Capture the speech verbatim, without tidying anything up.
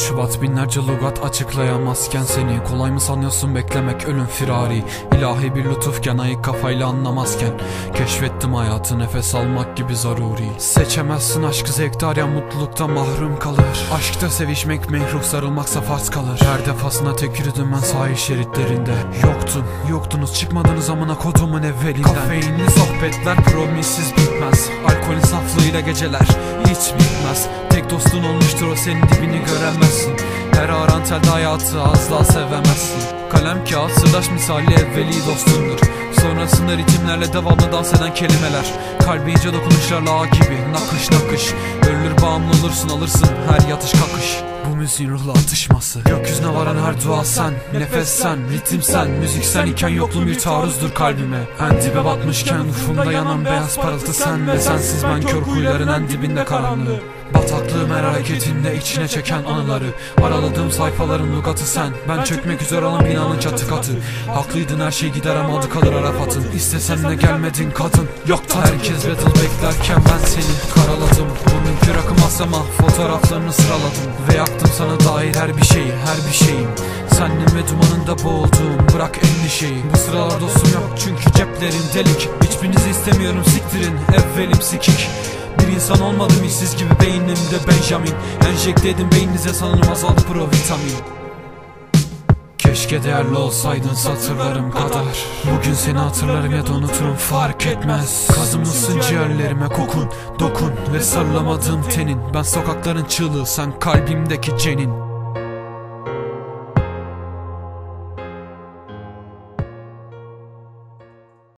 Şubat binlerce lugat açıklayamazken seni kolay mı sanıyorsun beklemek ölüm firari. İlahi bir lütufken ayık kafayla anlamazken keşfettim hayatı nefes almak gibi zaruri. Seçemezsin aşkı zevkte arayan mutluluktan mahrum kalır. Aşkta sevişmek mehruh sarılmaksa farz kalır. Her defasında tek yürüdüm ben sahil şeritlerinde. Yoktun yoktunuz çıkmadınız amına kodumun evvelinden. Kafeinli sohbetler promissiz bitmez. Alkolün saflığıyla geceler hiç bitmez. Tek dostun olmuştur o senin dibini göremezsin. Her arantelde hayatı asla sevemezsin. Kalem kağıt sırdaş misali evveli dostundur. Sonrasında ritimlerle devamlı dans eden kelimeler. Kalbi ince dokunuşlarla ağ gibi nakış nakış. Ölür bağımlı olursun alırsın her yatış kakış. Bu müziğin ruhla atışması. Gökyüzüne varan her dua sen. Nefes sen, ritim sen. Müzik sen iken yokluğun bir taarruzdur kalbime. En dibe batmışken ufumda yanan beyaz parıltı sen. Ve sensiz ben kör kuyuların en dibinde karanlığı. Bataklığım her hareketinde içine çeken anıları. Araladığım sayfaların lugatı sen. Ben çökmek üzere olan binanın çatı katı. Haklıydın her şey gider ama adı kalır Arafat'ın. İstesem de gelmedin kadın. Yok da herkes battle beklerken ben seni karaladım. Bu mümkün rakım asama fotoğraflarını sıraladım. Ve yaktım sana dair her bir şeyi, her bir şeyim. Senlim ve dumanında boğuldum, bırak endişeyi. Bu sıralar dostum yok çünkü ceplerim delik. Hiçbirinizi istemiyorum siktirin, evvelim sikik. Bir insan olmadım işsiz gibi beynimde Benjamin. Enjekte edin beyninize sanırım azaldı provitamin. Keşke değerli olsaydın satırlarım kadar. Bugün seni hatırlarım ya da unuturum fark etmez. Kazınmışsın ciğerlerime kokun, dokun ve sarılamadığım tenin. Ben sokakların çığlığı sen kalbimdeki cenin.